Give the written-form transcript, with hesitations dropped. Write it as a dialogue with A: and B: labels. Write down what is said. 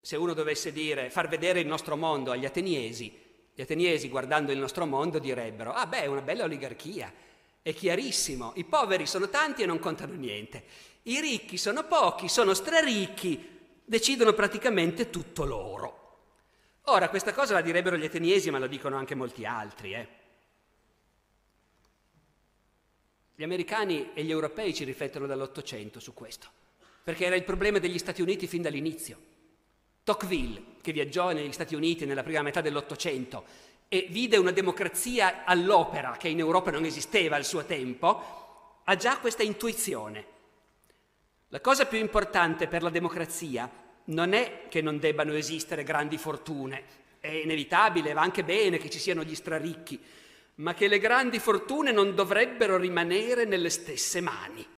A: se uno dovesse far vedere il nostro mondo agli ateniesi, gli ateniesi guardando il nostro mondo direbbero: ah beh, è una bella oligarchia, è chiarissimo, i poveri sono tanti e non contano niente, i ricchi sono pochi, sono straricchi, decidono praticamente tutto loro. Ora, questa cosa la direbbero gli ateniesi, ma lo dicono anche molti altri. Gli americani e gli europei ci riflettono dall'Ottocento su questo, perché era il problema degli Stati Uniti fin dall'inizio. Tocqueville, che viaggiò negli Stati Uniti nella prima metà dell'Ottocento e vide una democrazia all'opera che in Europa non esisteva al suo tempo, ha già questa intuizione. La cosa più importante per la democrazia non è che non debbano esistere grandi fortune, è inevitabile, va anche bene che ci siano gli straricchi, ma che le grandi fortune non dovrebbero rimanere nelle stesse mani.